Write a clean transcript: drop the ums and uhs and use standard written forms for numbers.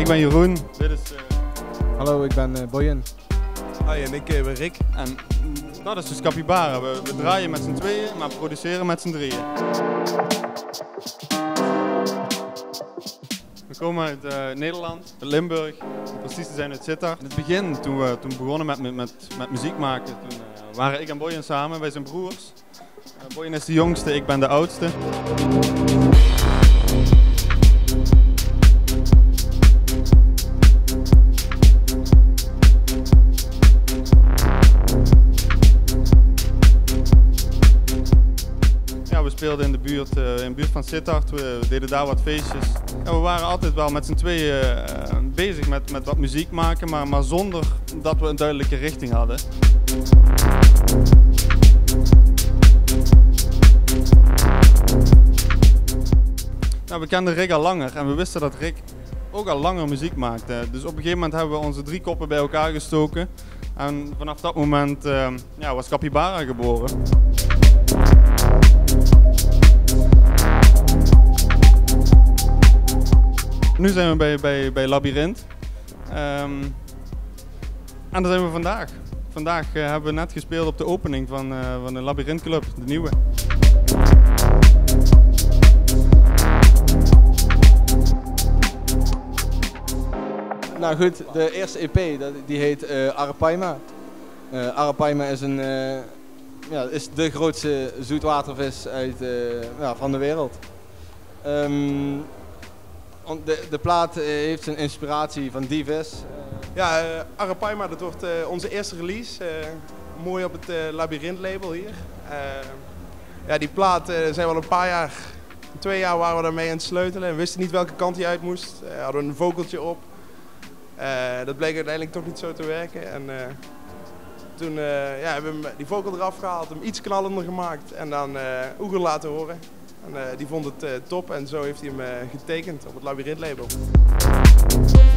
ben Jeroen. Dit is... Hallo, ik ben Boyan. Hoi, en ik ben Rick. En dat is dus Capybara. We draaien met z'n tweeën, maar produceren met z'n drieën. We komen uit Nederland, uit Limburg, om precies te zijn uit Sittard. In het begin, toen we begonnen met muziek maken, toen waren ik en Boyan samen, wij zijn broers. Boyan is de jongste, ik ben de oudste. We speelden in de buurt van Sittard, we deden daar wat feestjes. Ja, we waren altijd wel met z'n tweeën bezig met wat muziek maken, maar zonder dat we een duidelijke richting hadden. Nou, we kenden Rick al langer en we wisten dat Rick ook al langer muziek maakte. Dus op een gegeven moment hebben we onze drie koppen bij elkaar gestoken. En vanaf dat moment was Capybara geboren. Nu zijn we bij Labyrinth. En daar zijn we vandaag. Vandaag hebben we net gespeeld op de opening van de Labyrinth Club, de nieuwe. Nou goed, de eerste EP die heet Arapaima. Arapaima is is de grootste zoetwatervis van de wereld. De plaat heeft zijn inspiratie van die vis. Ja, Arapaima, dat wordt onze eerste release. Mooi op het Labyrinth label hier. Ja, die plaat zijn we al een paar jaar, 2 jaar waren we daarmee aan het sleutelen en wisten niet welke kant hij uit moest. Hadden we een vocaltje op. Dat bleek uiteindelijk toch niet zo te werken. En toen hebben we die vocal eraf gehaald, hem iets knallender gemaakt en dan Oeger laten horen. En die vond het top en zo heeft hij hem getekend op het Labyrinth label.